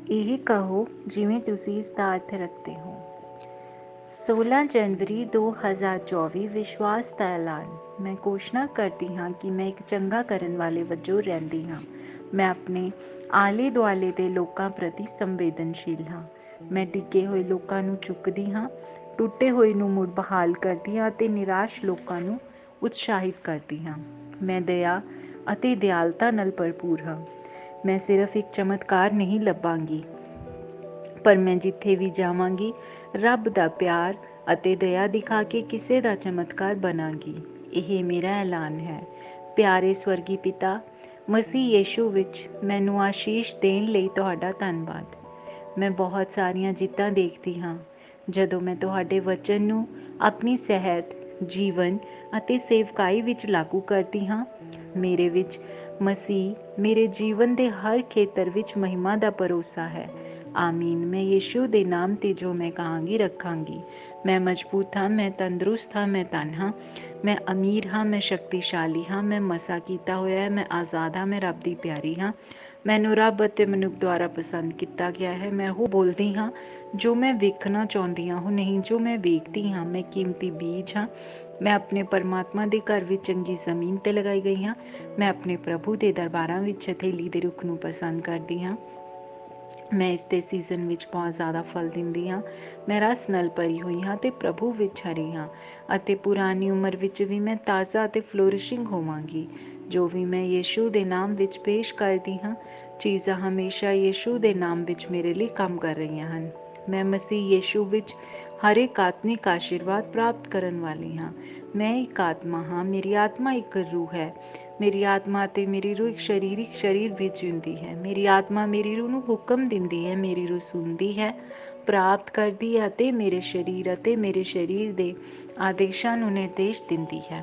ਇਹ ਕਹੋ ਜਿਵੇਂ ਤੁਸੀਂ ਇਸ ਦਾ ਅਰਥ ਰੱਖਦੇ ਹੋ। 16 ਜਨਵਰੀ 2024 ਵਿਸ਼ਵਾਸ ਦਾ ਐਲਾਨ। ਮੈਂ ਘੋਸ਼ਣਾ ਕਰਦੀ ਹਾਂ ਕਿ ਮੈਂ ਇੱਕ ਚੰਗਾ ਕਰਨ ਵਾਲੇ ਵਜੋਂ ਰਹਿੰਦੀ ਹਾਂ। ਮੈਂ ਆਪਣੇ ਆਲੇ ਦੁਆਲੇ ਦੇ ਲੋਕਾਂ ਪ੍ਰਤੀ ਸੰਵੇਦਨਸ਼ੀਲ ਹਾਂ। ਮੈਂ ਡਿੱਗੇ ਹੋਏ ਲੋਕਾਂ ਨੂੰ ਚੁੱਕਦੀ ਹਾਂ, ਟੁੱਟੇ ਹੋਏ ਨੂੰ ਮੁੜ ਬਹਾਲ ਕਰਦੀ ਹਾਂ ਅਤੇ ਨਿਰਾਸ਼ ਲੋਕਾਂ ਨੂੰ ਉਤਸ਼ਾਹਿਤ ਕਰਦੀ ਹਾਂ। ਮੈਂ ਦਇਆ ਅਤੇ ਦਿਆਲਤਾ ਨਾਲ ਭਰਪੂਰ ਹਾਂ। ਮੈਂ ਸਿਰਫ ਇੱਕ ਚਮਤਕਾਰ ਨਹੀਂ ਲੱਭਾਂਗੀ, ਪਰ ਮੈਂ ਜਿੱਥੇ ਵੀ ਜਾਵਾਂਗੀ ਰੱਬ ਦਾ ਪਿਆਰ ਅਤੇ ਦਇਆ ਦਿਖਾ ਕੇ ਕਿਸੇ ਦਾ ਚਮਤਕਾਰ ਬਣਾਂਗੀ। ਇਹ ਮੇਰਾ ਐਲਾਨ ਹੈ। ਪਿਆਰੇ ਸਵਰਗੀ ਪਿਤਾ, ਮਸੀਹ ਯਿਸੂ ਵਿੱਚ ਮੈਨੂੰ ਆਸ਼ੀਸ਼ ਦੇਣ ਲਈ ਤੁਹਾਡਾ ਧੰਨਵਾਦ। ਮੈਂ ਬਹੁਤ ਸਾਰੀਆਂ ਜਿੱਤਾਂ ਦੇਖਦੀ ਹਾਂ ਜਦੋਂ ਮੈਂ ਤੁਹਾਡੇ ਵਚਨ ਨੂੰ ਆਪਣੀ ਸਿਹਤ, ਜੀਵਨ ਅਤੇ ਸੇਵਕਾਈ ਵਿੱਚ ਲਾਗੂ ਕਰਦੀ ਹਾਂ। ਮੇਰੇ ਵਿੱਚ ਮਸੀਹ ਮੇਰੇ ਜੀਵਨ ਦੇ ਹਰ ਖੇਤਰ ਵਿੱਚ ਮਹਿਮਾ ਦਾ ਭਰੋਸਾ ਹੈ। ਆਮੀਨ। ਮੈਂ ਯਿਸੂ ਦੇ ਨਾਮ 'ਤੇ ਜੋ ਮੈਂ ਕਹਾਂਗੀ ਰੱਖਾਂਗੀ। ਮੈਂ ਮਜ਼ਬੂਤ ਹਾਂ, ਮੈਂ ਤੰਦਰੁਸਤ ਹਾਂ, ਮੈਂ ਧਨ ਹਾਂ, ਮੈਂ ਅਮੀਰ ਹਾਂ, ਮੈਂ ਸ਼ਕਤੀਸ਼ਾਲੀ ਹਾਂ, ਮੈਂ ਮਸਾ ਕੀਤਾ ਹੋਇਆ ਹੈ, ਮੈਂ ਆਜ਼ਾਦ ਹਾਂ, ਮੈਂ ਰੱਬ ਦੀ ਪਿਆਰੀ ਹਾਂ। ਮੈਨੂੰ ਰੱਬ ਅਤੇ ਮਨੁੱਖ ਦੁਆਰਾ ਪਸੰਦ ਕੀਤਾ ਗਿਆ ਹੈ। ਮੈਂ ਉਹ ਬੋਲਦੀ ਹਾਂ ਜੋ ਮੈਂ ਵੇਖਣਾ ਚਾਹੁੰਦੀ ਹਾਂ, ਉਹ ਨਹੀਂ ਜੋ ਮੈਂ ਵੇਖਦੀ ਹਾਂ। ਮੈਂ ਕੀਮਤੀ ਬੀਜ ਹਾਂ। ਮੈਂ ਆਪਣੇ ਪਰਮਾਤਮਾ ਦੇ ਘਰ ਵਿੱਚ ਚੰਗੀ ਜ਼ਮੀਨ 'ਤੇ ਲਗਾਈ ਗਈ ਹਾਂ। ਮੈਂ ਆਪਣੇ ਪ੍ਰਭੂ ਦੇ ਦਰਬਾਰਾਂ ਵਿੱਚ ਹਥੇਲੀ ਦੇ ਰੁੱਖ ਨੂੰ ਪਸੰਦ ਕਰਦੀ ਹਾਂ। ਮੈਂ ਇਸ ਦੇ ਸੀਜ਼ਨ ਵਿੱਚ ਬਹੁਤ ਜ਼ਿਆਦਾ ਫਲ ਦਿੰਦੀ ਹਾਂ। ਮੈਂ ਰਸ ਨਾਲ ਭਰੀ ਹੋਈ ਹਾਂ ਅਤੇ ਪ੍ਰਭੂ ਵਿੱਚ ਹਰੀ ਹਾਂ, ਅਤੇ ਪੁਰਾਣੀ ਉਮਰ ਵਿੱਚ ਵੀ ਮੈਂ ਤਾਜ਼ਾ ਅਤੇ ਫਲੋਰਿਸ਼ਿੰਗ ਹੋਵਾਂਗੀ। ਜੋ ਵੀ ਮੈਂ ਯਿਸੂ ਦੇ ਨਾਮ ਵਿੱਚ ਪੇਸ਼ ਕਰਦੀ ਹਾਂ, ਚੀਜ਼ਾਂ ਹਮੇਸ਼ਾ ਯਿਸੂ ਦੇ ਨਾਮ ਵਿੱਚ ਮੇਰੇ ਲਈ ਕੰਮ ਕਰ ਰਹੀਆਂ ਹਨ। ਮੈਂ ਮਸੀਹ ਯਿਸੂ ਵਿੱਚ ਹਰ ਇੱਕ ਆਤਮਿਕ ਆਸ਼ੀਰਵਾਦ ਪ੍ਰਾਪਤ ਕਰਨ ਵਾਲੀ ਹਾਂ। ਮੈਂ ਇੱਕ ਆਤਮਾ ਹਾਂ, ਮੇਰੀ ਆਤਮਾ ਇੱਕ ਰੂਹ ਹੈ। ਮੇਰੀ ਆਤਮਾ ਅਤੇ ਮੇਰੀ ਰੂਹ ਇੱਕ ਸਰੀਰਿਕ ਸਰੀਰ ਵਿੱਚ ਜਿਉਂਦੀ ਹੈ। ਮੇਰੀ ਆਤਮਾ ਮੇਰੀ ਰੂਹ ਨੂੰ ਹੁਕਮ ਦਿੰਦੀ ਹੈ। ਮੇਰੀ ਰੂਹ ਸੁਣਦੀ ਹੈ, ਪ੍ਰਾਪਤ ਕਰਦੀ ਹੈ ਅਤੇ ਮੇਰੇ ਸਰੀਰ ਦੇ ਆਦੇਸ਼ਾਂ ਨੂੰ ਨਿਰਦੇਸ਼ ਦਿੰਦੀ ਹੈ।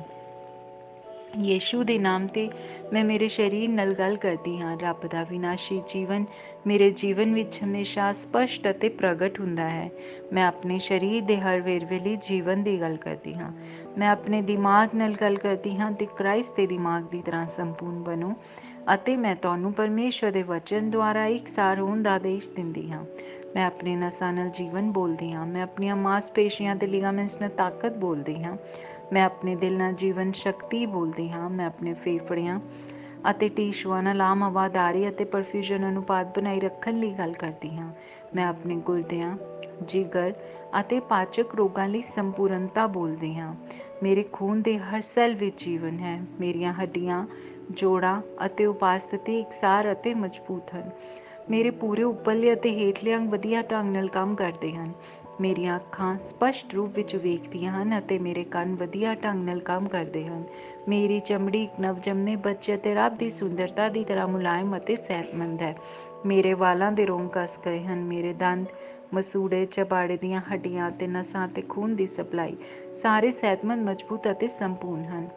ਯਿਸੂ ਦੇ ਨਾਮ 'ਤੇ ਮੈਂ ਮੇਰੇ ਸਰੀਰ ਨਾਲ ਗੱਲ ਕਰਦੀ ਹਾਂ। ਰੱਬ ਦਾ ਵਿਨਾਸ਼ੀ ਜੀਵਨ ਮੇਰੇ ਜੀਵਨ ਵਿੱਚ ਹਮੇਸ਼ਾ ਸਪਸ਼ਟ ਅਤੇ ਪ੍ਰਗਟ ਹੁੰਦਾ ਹੈ। ਮੈਂ ਆਪਣੇ ਸਰੀਰ ਦੇ ਹਰ ਵੇਰਵੇ ਲਈ ਜੀਵਨ ਦੀ ਗੱਲ ਕਰਦੀ ਹਾਂ। ਮੈਂ ਆਪਣੇ ਦਿਮਾਗ ਨਾਲ ਗੱਲ ਕਰਦੀ ਹਾਂ ਅਤੇ ਕ੍ਰਾਈਸਟ ਦੇ ਦਿਮਾਗ ਦੀ ਤਰ੍ਹਾਂ ਸੰਪੂਰਨ ਬਣੋ, ਅਤੇ ਮੈਂ ਤੁਹਾਨੂੰ ਪਰਮੇਸ਼ਵਰ ਦੇ ਵਚਨ ਦੁਆਰਾ ਇਕਸਾਰ ਹੋਣ ਦਾ ਆਦੇਸ਼ ਦਿੰਦੀ ਹਾਂ। ਮੈਂ ਆਪਣੇ ਨਸਾਂ ਨਾਲ ਜੀਵਨ ਬੋਲਦੀ ਹਾਂ। ਮੈਂ ਆਪਣੀਆਂ ਮਾਸਪੇਸ਼ੀਆਂ ਅਤੇ ਲਿਗਾਮੈਂਟਸ ਨਾਲ ਤਾਕਤ ਬੋਲਦੀ ਹਾਂ। ਮੈਂ ਆਪਣੇ ਦਿਲ ਨਾਲ ਜੀਵਨ ਸ਼ਕਤੀ ਬੋਲਦੀ ਹਾਂ। ਮੈਂ ਆਪਣੇ ਫੇਫੜਿਆਂ ਅਤੇ ਟਿਸ਼ੂਆਂ ਨਾਲ ਆਮ ਹਵਾਦਾਰੀ ਅਤੇ ਪਰਫਿਊਜ਼ਨ ਅਨੁਪਾਤ ਬਣਾਈ ਰੱਖਣ ਲਈ ਗੱਲ ਕਰਦੀ ਹਾਂ। ਮੈਂ ਆਪਣੇ ਗੁਰਦਿਆਂ, ਜਿਗਰ ਅਤੇ ਪਾਚਕ ਰੋਗਾਂ ਲਈ ਸੰਪੂਰਨਤਾ ਬੋਲਦੀ ਹਾਂ। ਮੇਰੇ ਖੂਨ ਦੇ ਹਰ ਸੈੱਲ ਵਿੱਚ ਜੀਵਨ ਹੈ। ਮੇਰੀਆਂ ਹੱਡੀਆਂ, ਜੋੜਾਂ ਅਤੇ ਉਪਾਸਥੀ ਇਕਸਾਰ ਅਤੇ ਮਜ਼ਬੂਤ ਹਨ। ਮੇਰੇ ਪੂਰੇ ਉੱਪਰਲੇ ਅਤੇ ਹੇਠਲੇ ਅੰਗ ਵਧੀਆ ਢੰਗ ਨਾਲ ਕੰਮ ਕਰਦੇ ਹਨ। ਮੇਰੀਆਂ ਅੱਖਾਂ ਸਪਸ਼ਟ ਰੂਪ ਵਿੱਚ ਵੇਖਦੀਆਂ ਹਨ ਅਤੇ ਮੇਰੇ ਕੰਨ ਵਧੀਆ ਢੰਗ ਨਾਲ ਕੰਮ ਕਰਦੇ ਹਨ। ਮੇਰੀ ਚਮੜੀ ਇੱਕ ਨਵਜੰਮੇ ਬੱਚੇ ਅਤੇ ਰੱਬ ਦੀ ਸੁੰਦਰਤਾ ਦੀ ਤਰ੍ਹਾਂ ਮੁਲਾਇਮ ਅਤੇ ਸਿਹਤਮੰਦ ਹੈ। ਮੇਰੇ ਵਾਲਾਂ ਦੇ ਰੋਮ ਕੱਸ ਗਏ ਹਨ। ਮੇਰੇ ਦੰਦ, ਮਸੂੜੇ, ਚਬਾੜੇ ਦੀਆਂ ਹੱਡੀਆਂ ਅਤੇ ਨਸਾਂ ਅਤੇ ਖੂਨ ਦੀ ਸਪਲਾਈ ਸਾਰੇ ਸਿਹਤਮੰਦ, ਮਜ਼ਬੂਤ ਅਤੇ ਸੰਪੂਰਨ ਹਨ।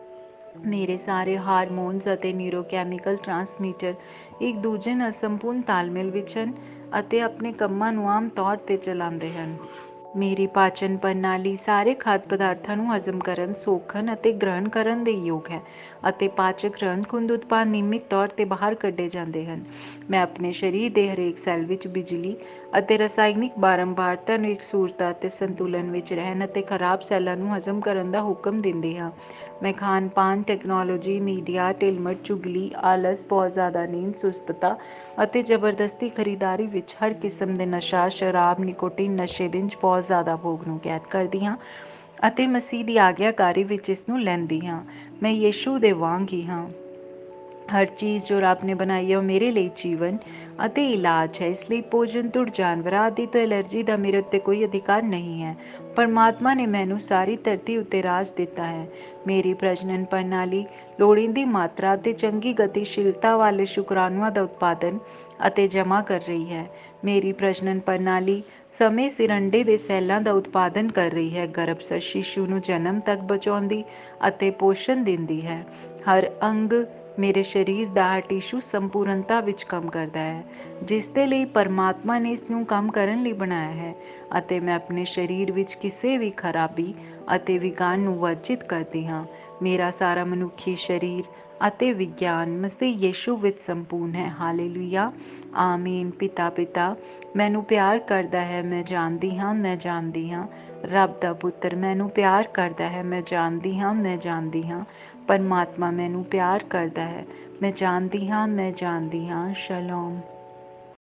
ਮੇਰੇ ਸਾਰੇ ਹਾਰਮੋਨਸ ਅਤੇ ਨਿਊਰੋਕੈਮੀਕਲ ਟਰਾਂਸਮੀਟਰ ਇੱਕ ਦੂਜੇ ਨਾਲ ਸੰਪੂਰਨ ਤਾਲਮੇਲ ਵਿੱਚ ਹਨ ਅਤੇ ਆਪਣੇ ਕੰਮਾਂ ਨੂੰ ਆਮ ਤੌਰ 'ਤੇ ਚਲਾਉਂਦੇ ਹਨ। ਮੇਰੀ ਪਾਚਨ ਪ੍ਰਣਾਲੀ ਸਾਰੇ ਖਾਦ ਪਦਾਰਥਾਂ ਨੂੰ ਹਜ਼ਮ ਕਰਨ, ਸੋਖਣ ਅਤੇ ਗ੍ਰਹਿਣ ਕਰਨ ਦੇ ਯੋਗ ਹੈ, ਅਤੇ ਪਾਚਕ ਗ੍ਰੰਥ ਖੁੰਦ ਉਤਪਾਦ ਨਿਯਮਿਤ ਤੌਰ 'ਤੇ ਬਾਹਰ ਕੱਢੇ ਜਾਂਦੇ ਹਨ। ਮੈਂ ਆਪਣੇ ਸਰੀਰ ਦੇ ਹਰੇਕ ਸੈੱਲ ਵਿੱਚ ਬਿਜਲੀ ਅਤੇ ਰਸਾਇਣਿਕ ਬਾਰੰਬਾਰਤਾ ਨੂੰ ਇਕਸੁਰਤਾ ਅਤੇ ਸੰਤੁਲਨ ਵਿੱਚ ਰਹਿਣ ਅਤੇ ਖਰਾਬ ਸੈੱਲਾਂ ਨੂੰ ਹਜ਼ਮ ਕਰਨ ਦਾ ਹੁਕਮ ਦਿੰਦੀ ਹਾਂ। ਮੈਂ ਖਾਣ-ਪਾਨ, ਟੈਕਨੋਲੋਜੀ, ਮੀਡੀਆ, ਢਿਲਮਟ, ਚੁਗਲੀ, ਆਲਸ, ਬਹੁਤ ਜ਼ਿਆਦਾ ਨੀਂਦ, ਸੁਸਤਤਾ ਅਤੇ ਜ਼ਬਰਦਸਤੀ ਖਰੀਦਦਾਰੀ ਵਿੱਚ ਹਰ ਕਿਸਮ ਦੇ ਨਸ਼ਾ, ਸ਼ਰਾਬ, ਨਿਕੋਟੀਨ ਨਸ਼ੇ ਵਿੱਚ ਬਹੁਤ ਜ਼ਿਆਦਾ ਭੋਗ ਨੂੰ ਕੈਦ ਕਰਦੀ ਹਾਂ ਅਤੇ ਮਸੀਹ ਦੀ ਆਗਿਆਕਾਰੀ ਵਿੱਚ ਇਸ ਨੂੰ ਲੈਂਦੀ ਹਾਂ। ਮੈਂ ਯਿਸੂ ਦੇ ਵਾਂਗ ਹੀ ਹਾਂ। ਹਰ ਚੀਜ਼ ਜੋ ਰੱਬ ਨੇ ਬਣਾਈ ਹੈ ਉਹ ਮੇਰੇ ਲਈ ਜੀਵਨ ਅਤੇ ਇਲਾਜ ਹੈ। ਇਸ ਲਈ ਭੋਜਨ, ਧੁਰ, ਜਾਨਵਰਾਂ ਆਦਿ ਤੋਂ ਐਲਰਜੀ ਦਾ ਮੇਰੇ ਉੱਤੇ ਕੋਈ ਅਧਿਕਾਰ ਨਹੀਂ ਹੈ। ਪਰਮਾਤਮਾ ਨੇ ਮੈਨੂੰ ਸਾਰੀ ਧਰਤੀ ਉੱਤੇ ਰਾਜ ਦਿੱਤਾ ਹੈ। ਮੇਰੀ ਪ੍ਰਜਨਨ ਪ੍ਰਣਾਲੀ ਲੋੜੀਂਦੀ ਮਾਤਰਾ ਅਤੇ ਚੰਗੀ ਗਤੀਸ਼ੀਲਤਾ ਵਾਲੇ ਸ਼ੁਕਰਾਣੂਆਂ ਦਾ ਉਤਪਾਦਨ ਅਤੇ ਜਮ੍ਹਾਂ ਕਰ ਰਹੀ ਹੈ। ਮੇਰੀ ਪ੍ਰਜਨਨ ਪ੍ਰਣਾਲੀ ਸਮੇਂ ਸਿਰ ਅੰਡੇ ਦੇ ਸੈੱਲਾਂ ਦਾ ਉਤਪਾਦਨ ਕਰ ਰਹੀ ਹੈ, ਗਰਭਸਥ ਸ਼ਿਸ਼ੂ ਨੂੰ ਜਨਮ ਤੱਕ ਬਚਾਉਂਦੀ ਅਤੇ ਪੋਸ਼ਣ ਦਿੰਦੀ ਹੈ। ਹਰ ਅੰਗ ਮੇਰੇ ਸਰੀਰ ਦਾ ਹਰ ਟਿਸ਼ੂ ਸੰਪੂਰਨਤਾ ਵਿੱਚ ਕੰਮ ਕਰਦਾ ਹੈ, ਜਿਸ ਦੇ ਲਈ ਪਰਮਾਤਮਾ ਨੇ ਇਸ ਨੂੰ ਕੰਮ ਕਰਨ ਲਈ ਬਣਾਇਆ ਹੈ, ਅਤੇ ਮੈਂ ਆਪਣੇ ਸਰੀਰ ਵਿੱਚ ਕਿਸੇ ਵੀ ਖਰਾਬੀ ਅਤੇ ਵਿਗਾੜ ਨੂੰ ਵਰਜਿਤ ਕਰਦੀ ਹਾਂ। ਮੇਰਾ ਸਾਰਾ ਮਨੁੱਖੀ ਸਰੀਰ ਅਤੇ ਵਿਗਿਆਨ ਮਸੀਹ ਯਿਸੂ ਵਿੱਚ ਸੰਪੂਰਨ ਹੈ। ਹਾਲੇਲੂਇਆ, ਆਮੀਨ। ਪਿਤਾ ਮੈਨੂੰ ਪਿਆਰ ਕਰਦਾ ਹੈ, ਮੈਂ ਜਾਣਦੀ ਹਾਂ, ਮੈਂ ਜਾਣਦੀ ਹਾਂ। ਰੱਬ ਦਾ ਪੁੱਤਰ ਮੈਨੂੰ ਪਿਆਰ ਕਰਦਾ ਹੈ, ਮੈਂ ਜਾਣਦੀ ਹਾਂ, ਮੈਂ ਜਾਣਦੀ ਹਾਂ। ਪਰਮਾਤਮਾ ਮੈਨੂੰ ਪਿਆਰ ਕਰਦਾ ਹੈ, ਮੈਂ ਜਾਣਦੀ ਹਾਂ, ਮੈਂ ਜਾਣਦੀ ਹਾਂ। ਸ਼ਲੋਮ।